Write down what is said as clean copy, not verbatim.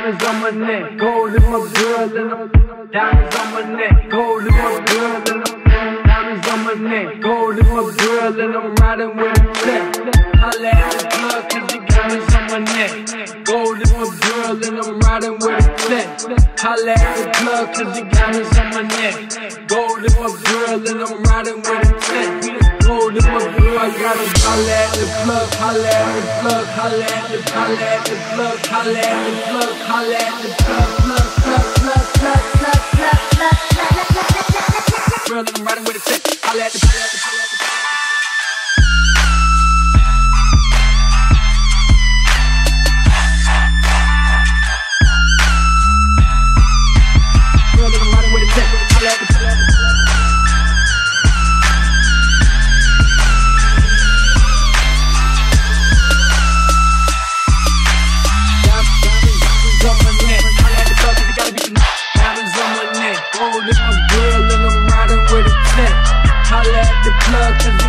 Diamonds on my neck, gold in my girl, and I'm diamonds on my neck, gold in my girl, and I'm diamonds on my neck, gold in my girl, and I'm riding with a check. Holla at the plug, cause you diamonds on my neck, gold in my girl, and I'm riding with a check. Holla at the plug, cause you diamonds on my neck, gold in my girl, and I'm riding with a check. Gold in my girl, I gotta holla at the plug, holla at the plug, holla at the plug, holla at the plug, holla at the plug, holla at the plug, plug, plug, plug, plug, plug, plug, plug, plug, plug. Girl, I'm riding with a check, holla at the plug, holla at the plug. Girl, I'm riding with a check, holla at the plug. Gold in my girl, and I'm riding with a check. Holla at the plug, cause